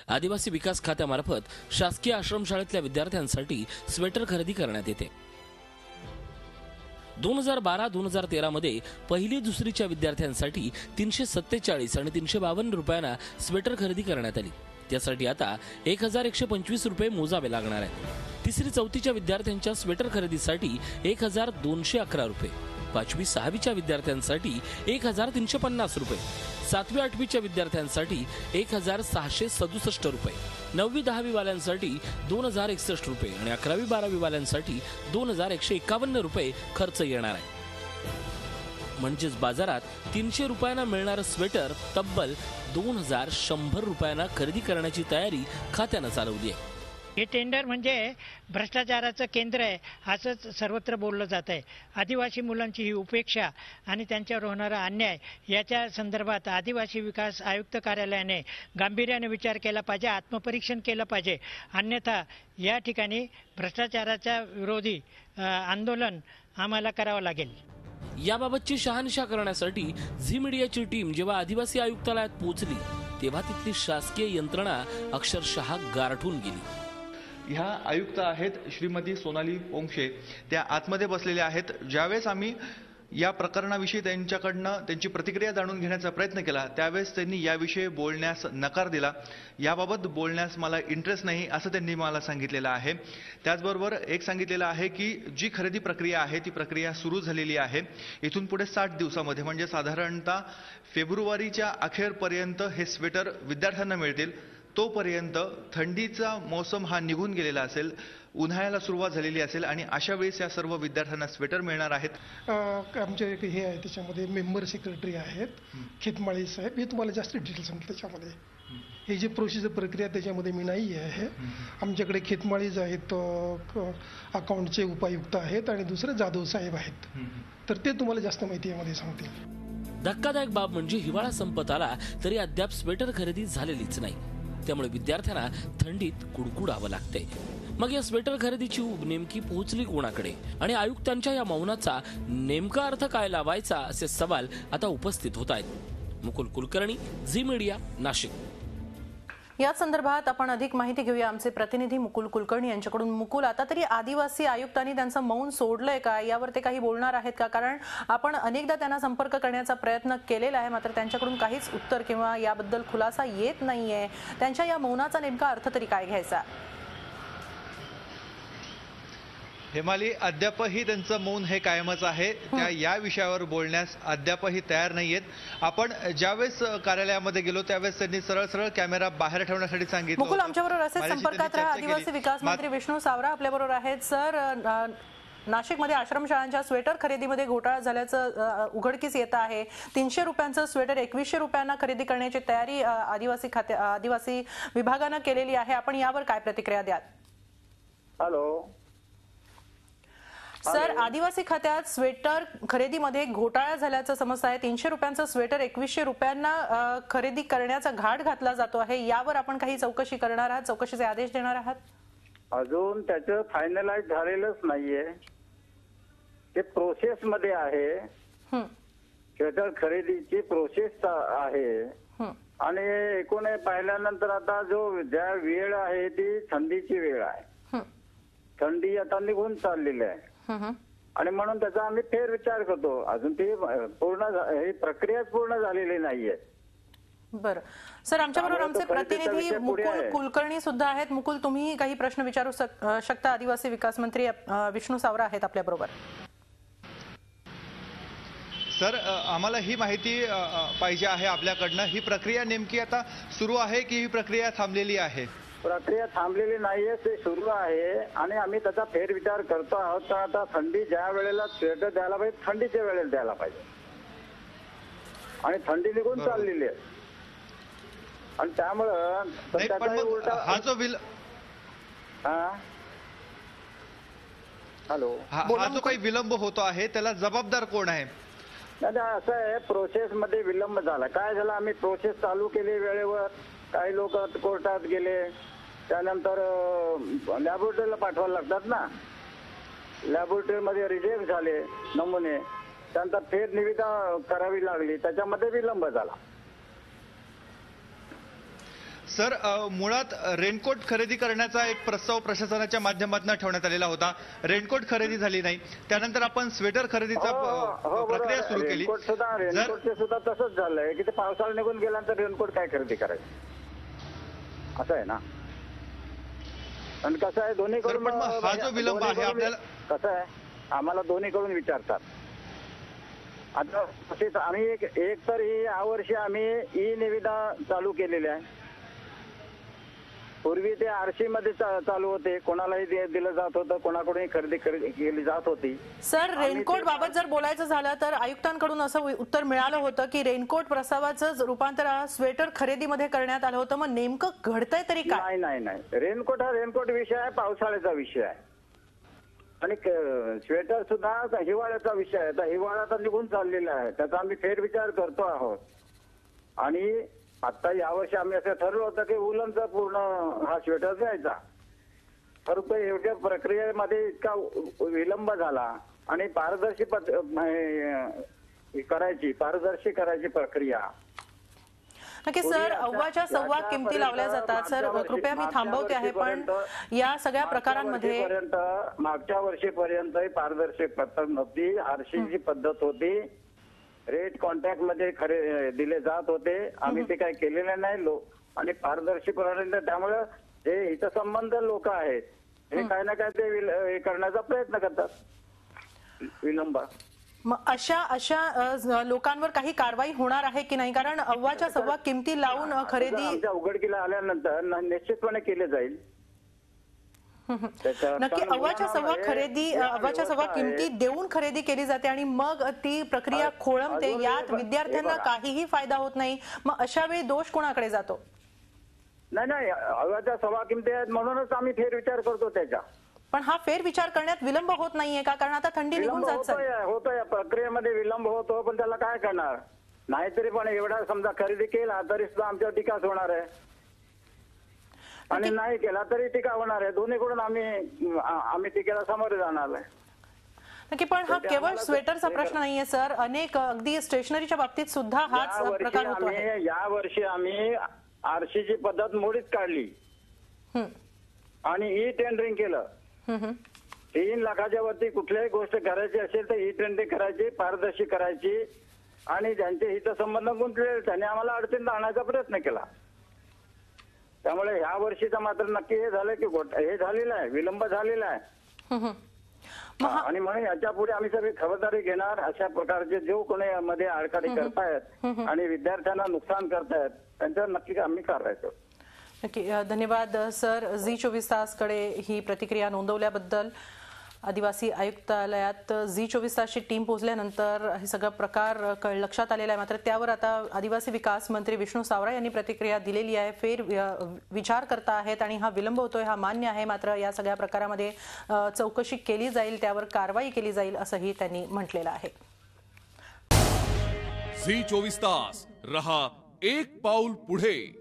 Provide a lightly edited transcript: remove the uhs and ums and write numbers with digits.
आदिवासी विकास खात्यामार्फत शासकीय आश्रमशाळेतल्या विद्यार्थ्यांसाठी स्वेटर खरेदी करण्यात येते। 2012-2013 मध्ये पहिली दुसरीच्या विद्यार्थ्यांसाठी 347 आणि 352 रुपयांना स्वेटर खरेदी करण्यात आली। त्यासाठी आता 1125 रुपये मोजावे लागणार आहेत। तिसरी चौथीच्या विद्यार्थ्यांच्या स्वेटर खरेदीसाठी 1211 रुपये, 5वी 6वीच्या विद्यार्थ्यांसाठी 1350 रुपये, 7वी 8वीच्या विद्यार्थ्यांसाठी 1667 रुपये, 9वी 10वी वाल्यांसाठी 2061 रुपये आणि 11वी 12वी वाल्यांसाठी 2151 रुपये खर्च येणार आहे। म्हणजेच बाजारात 300 रुपयांना मिळणारं स्वेटर तब्बल 2100 रुपयांना खरेदी करण्याची तयारी खात्यानं चालवली आहे। हे टेंडर म्हणजे भ्रष्टाचाराचं केंद्र आहे असंच सर्वत्र बोललं जात आहे। आदिवासी मुलांची ही उपेक्षा आणि त्यांच्यावर होणारा अन्याय याच्या संदर्भात आदिवासी विकास आयुक्त कार्यालयाने गांभीर्याने विचार केला पाहिजे, आत्मपरीक्षण केलं पाहिजे। अन्यथा या ठिकाणी भ्रष्टाचाराच्या विरोधी आंदोलन आम्हाला करावं लागेल। याबाबतची शहानिशा करण्यासाठी झी मीडियाची टीम जेव्हा आदिवासी आयुक्तालयात पोहोचली तेव्हा तिथली शासकीय यंत्रणा अक्षरशः गारठून गेली। ह्या आयुक्त आहेत श्रीमती सोनाली पोंक्षे, त्या आतमध्ये बसलेल्या आहेत। ज्यावेळेस आम्ही या प्रकरणाविषयी त्यांच्याकडनं त्यांची प्रतिक्रिया जाणून घेण्याचा प्रयत्न केला त्यावेळेस त्यांनी याविषयी बोलण्यास नकार दिला। याबाबत बोलण्यास मला इंटरेस्ट नाही असं त्यांनी मला सांगितलेलं आहे। त्याचबरोबर एक सांगितलेलं आहे की जी खरेदी प्रक्रिया आहे ती प्रक्रिया सुरू झालेली आहे। इथून पुढे 60 दिवसामध्ये म्हणजे साधारणतः फेब्रुवारीच्या अखेरपर्यंत हे स्वेटर विद्यार्थ्यांना मिळतील। तोपर्यंत थंडीचा मौसम हा निघून गेलेला असेल, उन्हाळ्याला सुरुवात झालेली असेल आणि अशा वेळेस या सर्व विद्यार्थ्यांना स्वेटर मिळणार आहेत। आमचे हे आहे त्याच्यामध्ये मेंबर सेक्रेटरी आहेत खेतमाळी साहेब, हे तुम्हाला जास्त डिटेल्स सांगतील त्याच्यामध्ये। हे जे प्रोसिजर प्रक्रिया त्याच्यामध्ये मी नाही आहे। आमच्याकडे खेतमाळीज आहेत, अकाउंटचे उपायुक्त आहेत आणि दुसरे जाधव साहेब आहेत, तर ते तुम्हाला जास्त माहिती यामध्ये सांगतील। धक्कादायक बाब म्हणजे हिवाळा संपत आला तरी अद्याप स्वेटर खरेदी झालेलीच नाही। त्यामुळे विद्यार्थ्यांना थंडीत कुडकुडावं लागतंय। मग या स्वेटर खरेदीची ऊब नेमकी पोहोचली कोणाकडे आणि आयुक्तांच्या या मौनाचा नेमका अर्थ काय लावायचा असे सवाल आता उपस्थित होत आहेत। मुकुल कुलकर्णी, झी मीडिया, नाशिक। या संदर्भात आपण अधिक माहिती घेऊया आमचे प्रतिनिधी मुकुल कुलकर्णी यांच्याकडून। मुकुल, आता तरी आदिवासी आयुक्तांनी त्यांचं मौन सोडलंय का, यावर ते काही बोलणार आहेत का? कारण आपण अनेकदा त्यांना संपर्क करण्याचा प्रयत्न केलेला आहे, मात्र त्यांच्याकडून काहीच उत्तर किंवा याबद्दल खुलासा येत नाहीये। त्यांच्या या मौनाचा नेमका अर्थ तरी काय घ्यायचा? हेमाली, अद्यापही त्यांचं मौन हे कायमच आहे। त्या या विषयावर बोलण्यास अद्यापही तयार नाहीयेत। आपण ज्यावेळेस कार्यालयामध्ये गेलो त्यावेळेस त्यांनी सरळ सरळ कॅमेरा बाहेर ठेवण्यासाठी सांगितलं। मुकुल, आमच्याबरोबर असेच संपर्कात राहा। आदिवासी विकास मंत्री विष्णू सावरा आपल्याबरोबर आहेत। सर, नाशिकमध्ये आश्रमशाळांच्या स्वेटर खरेदीमध्ये घोटाळा झाल्याचं उघडकीस येत आहे। 300 रुपयांचं स्वेटर 2100 रुपयांना खरेदी करण्याची तयारी आदिवासी विभागानं केलेली आहे। आपण यावर काय प्रतिक्रिया द्याल? हॅलो सर, आदिवासी खात्यात स्वेटर खरेदीमध्ये घोटाळा झाल्याचं समजत आहे। 300 रुपयांचं स्वेटर 2100 रुपयांना खरेदी करण्याचा घाट घातला जातो आहे। यावर आपण काही चौकशी करणार आहात, चौकशीचे आदेश देणार आहात? अजून त्याचं फायनलाइज झालेलंच नाहीये, ते प्रोसेस मध्ये आहे। स्वेटर खरेदीची प्रोसेस आहे आणि एकूण पाहिल्यानंतर आता जो ज्या वेळ आहे ती थंडीची वेळ आहे। थंडी आता निघून चाललेली आहे आणि म्हणून त्याचा आम्ही फेरविचार करतो। अजून ती पूर्ण ही प्रक्रिया पूर्ण झालेली नाहीये। बरं सर, आमच्याबरोबर आमचे प्रतिनिधी मुकुल कुलकर्णी सुद्धा आहेत। मुकुल, तुम्ही काही प्रश्न विचारू शकता। आदिवासी विकास मंत्री विष्णू सावरा आहेत आपल्याबरोबर। सर, आम्हाला ही माहिती पाहिजे आहे आपल्याकडनं, ही प्रक्रिया नेमकी आता सुरू आहे की ही प्रक्रिया थांबलेली आहे? प्रक्रिया थांबलेली नाहीये, ते सुरू आहे आणि आम्ही त्याचा फेरविचार करतो आहोत। तर आता थंडी ज्या वेळेला स्वेटर द्यायला पाहिजे थंडीच्या वेळेला द्यायला पाहिजे आणि थंडी निघून चाललेली आहे आणि त्यामुळं हा जो हॅलो हा जो काही विलंब होतो आहे त्याला जबाबदार कोण आहे? असं आहे, प्रोसेस मध्ये विलंब झाला। काय झालं, आम्ही प्रोसेस चालू केली वेळेवर, काही लोक कोर्टात गेले, त्यानंतर लॅबोरेटरीला पाठवायला लागतात ना, लॅबोरेटरीमध्ये रिजेक्ट झाले नमुने, त्यानंतर फेर निविदा करावी लागली, त्याच्यामध्ये विलंब झाला। सर, मुळात रेनकोट खरेदी करण्याचा एक प्रस्ताव प्रशासनाच्या माध्यमातून ठेवण्यात आलेला होता. रेनकोट खरेदी झाली नाही. त्यानंतर आपण स्वेटर खरेदीचा प्रक्रिया सुरू केली. रेनकोटचे सुद्धा तसंच झालंय की ते पावसाळा निघून गेल्यानंतर रेनकोट काय खरेदी करायचं असं आहे ना. आणि कसं आहे दोन्हीकडून हा जो विलंब आहे आपल्याला कसं आहे आम्हाला दोन्हीकडून विचारतात. आता तसेच आम्ही एक तर यावर्षी आम्ही ई निविदा चालू केलेली आहे. पूर्वी ते आरशी मध्ये चालू होते, कोणालाही दिलं जात होतं, कोणाकडूनही खरेदी केली जात होती. सर, रेनकोट बाबत जर बोलायचं झालं तर आयुक्तांकडून असं उत्तर मिळालं होतं की रेनकोट प्रस्तावाचं रूपांतर स्वेटर खरेदीमध्ये करण्यात आलं होतं. मग नेमकं घडतंय तरी काय? नाही, रेनकोट हा रेनकोट विषय आहे, पावसाळ्याचा विषय आहे. आणि स्वेटर सुद्धा हिवाळ्याचा विषय आहे. तर हिवाळा तर निघून चाललेला आहे, त्याचा आम्ही फेरविचार करतो आहोत. आणि आता यावर्षी आम्ही असं ठरवलं होतं की उलनचा पूर्ण हा स्वेटर द्यायचा. परंतु एवढ्या प्रक्रियेमध्ये इतका विलंब झाला आणि पारदर्शी करायची प्रक्रिया. नक्की सर, अव्वाच्या सव्वा किमती लावल्या जातात. सर, कृपया मी थांबवते आहे, पण या सगळ्या प्रकारांमध्ये मागच्या वर्षीपर्यंत पारदर्शक पद्धत नव्हती, आरशीची पद्धत होती. रेट कॉन्ट्रॅक्ट मध्ये खरे दिले जात होते. आम्ही ते काही केलेले नाही आणि पारदर्शीपर्यंत. त्यामुळे जे हितसंबंध लोक आहेत हे काय ना काय ते करण्याचा प्रयत्न करतात विलंब. मग अशा लोकांवर काही कारवाई होणार आहे की नाही? कारण अव्वाच्या सव्वा किमती लावून खरेदी आमच्या उघडकीला आल्यानंतर निश्चितपणे केले जाईल. नक्की अव्वाच्या सव्वा किमती देऊन खरेदी केली जाते आणि मग ती प्रक्रिया खोळंबते, यात विद्यार्थ्यांना काहीही फायदा होत नाही. मग अशा वेळी दोष कोणाकडे जातो? नाही, अव्वाच्या सव्वा किमती आहेत म्हणूनच आम्ही फेरविचार करतो त्याचा. पण हा फेरविचार करण्यात विलंब होत नाहीये का? कारण आता थंडी निघून जात होतोय प्रक्रियेमध्ये विलंब होतो, पण त्याला काय करणार? नाहीतरी पण एवढा समजा खरेदी केला तरी सुद्धा आमच्यावर टीकाच होणार आहे आणि नाही केला तरी टीका होणार आहे. दोन्हीकडून आम्ही टीकेला सामोरे जाणार आहे. नक्की, पण हा केवळ स्वेटरचा प्रश्न नाहीये सर, अनेक अगदी स्टेशनरीच्या बाबतीत सुद्धा हाच प्रकार होतो आहे. यावर्षी आम्ही आरशीची पद्धत मोडीत काढली आणि ई टेंडरिंग केलं. 3 लाखाच्या वरती कुठल्याही गोष्ट करायची असेल तर ई टेंडरिंग करायची, पारदर्शी करायची आणि ज्यांचे हितसंबंध गुंतलेले त्यांनी आम्हाला अडचणीत आणण्याचा प्रयत्न केला. त्यामुळे ह्या वर्षीचा मात्र नक्की हे झालं की हे झालेलं आहे, विलंब झालेला आहे. आणि म्हणून याच्या पुढे आम्ही सगळी खबरदारी घेणार. अशा प्रकारचे जो कोणी मध्ये आडकाठी करतायत आणि विद्यार्थ्यांना नुकसान करतायत त्यांच्यावर नक्की आम्ही कारवाई करू. नक्की, धन्यवाद सर. झी24 तासकडे ही प्रतिक्रिया नोंदवल्याबद्दल. आदिवासी आयुक्तालयात झी24 तासची टीम पोहोचल्यानंतर हे सगळं प्रकार लक्षात आलेला आहे. मात्र त्यावर आता आदिवासी विकास मंत्री विष्णू सावरा यांनी प्रतिक्रिया दिलेली आहे. फेर विचार करता आहेत आणि हा विलंब होतोय हा मान्य आहे. मात्र या सगळ्या प्रकारामध्ये चौकशी केली जाईल, त्यावर कारवाई केली जाईल असंही त्यांनी म्हटलेलं आहे. झी24 तास रहा एक पाऊल पुढे.